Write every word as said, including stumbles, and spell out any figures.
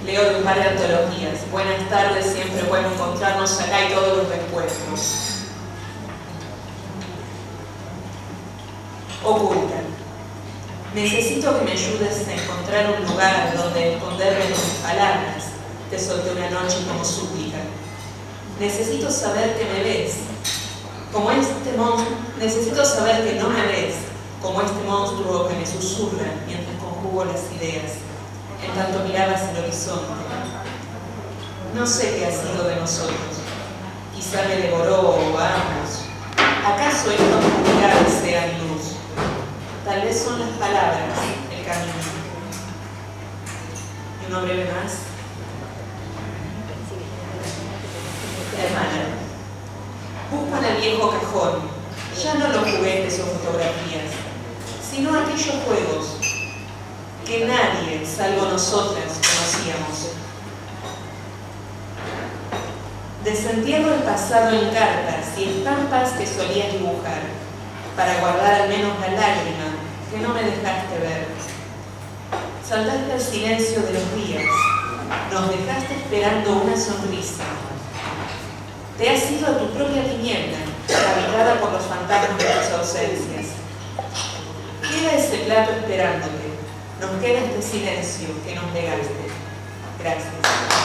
leo de un par de antologías. Buenas tardes, siempre bueno encontrarnos acá y todos los reencuentros. Oculta. Necesito que me ayudes a encontrar un lugar donde esconderme de mis palabras. Te solté una noche como súplica. Necesito saber que me ves. Como este monstruo, necesito saber que no me ves. Como este monstruo que me susurra mientras conjugo las ideas. En tanto mirabas el horizonte. No sé qué ha sido de nosotros. Quizá me devoró o ambos. ¿Acaso esta oscuridad sea mi luz? Tal vez son las palabras, el camino. Y uno breve más. Hermana, buscan el viejo cajón, ya no los juguetes o fotografías, sino aquellos juegos que nadie, salvo nosotras, conocíamos. Desentierro el pasado en cartas y estampas que solías dibujar, para guardar al menos la lágrima que no me dejaste ver. Saltaste al silencio de los días, nos dejaste esperando una sonrisa. Te has ido a tu propia tiniebla, habitada por los fantasmas de tus ausencias. Queda ese plato esperándote, nos queda este silencio que nos negaste. Gracias.